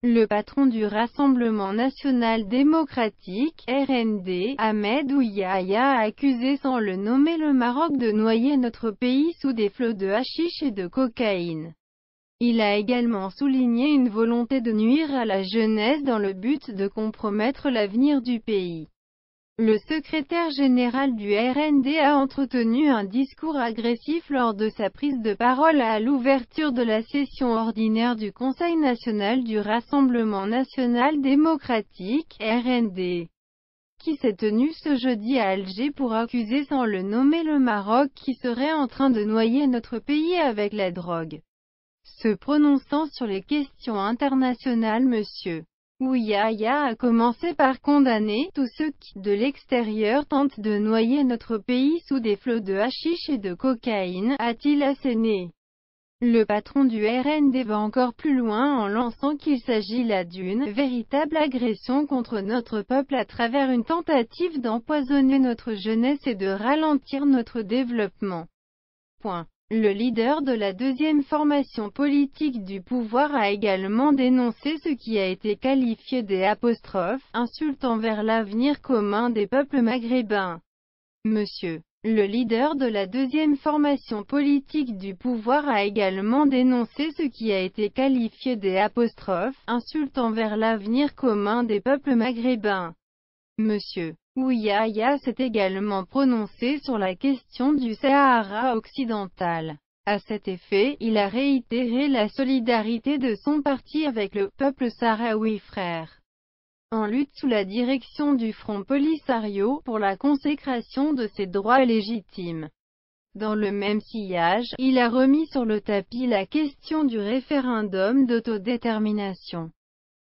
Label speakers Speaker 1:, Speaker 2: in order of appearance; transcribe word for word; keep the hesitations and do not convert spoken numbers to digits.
Speaker 1: Le patron du Rassemblement national démocratique, R N D, Ahmed Ouyahia a accusé sans le nommer le Maroc de noyer notre pays sous des flots de hashish et de cocaïne. Il a également souligné une volonté de nuire à la jeunesse dans le but de compromettre l'avenir du pays. Le secrétaire général du R N D a entretenu un discours agressif lors de sa prise de parole à l'ouverture de la session ordinaire du Conseil national du Rassemblement national démocratique, R N D, qui s'est tenue ce jeudi à Alger pour accuser sans le nommer le Maroc qui serait en train de noyer notre pays avec la drogue. Se prononçant sur les questions internationales, M. Ouyahia a commencé par condamner tous ceux qui, de l'extérieur, tentent de noyer notre pays sous des flots de hashish et de cocaïne, a-t-il asséné. Le patron du R N D va encore plus loin en lançant qu'il s'agit là d'une véritable agression contre notre peuple à travers une tentative d'empoisonner notre jeunesse et de ralentir notre développement. Point. Le leader de la deuxième formation politique du pouvoir a également dénoncé ce qui a été qualifié des apostrophes, insultes envers l'avenir commun des peuples maghrébins. Monsieur. Le leader de la deuxième formation politique du pouvoir a également dénoncé ce qui a été qualifié des apostrophes, insultes envers l'avenir commun des peuples maghrébins. Monsieur. Ouyahia s'est également prononcé sur la question du Sahara occidental. À cet effet, il a réitéré la solidarité de son parti avec le peuple sahraoui frère, en lutte sous la direction du Front Polisario, pour la consécration de ses droits légitimes. Dans le même sillage, il a remis sur le tapis la question du référendum d'autodétermination.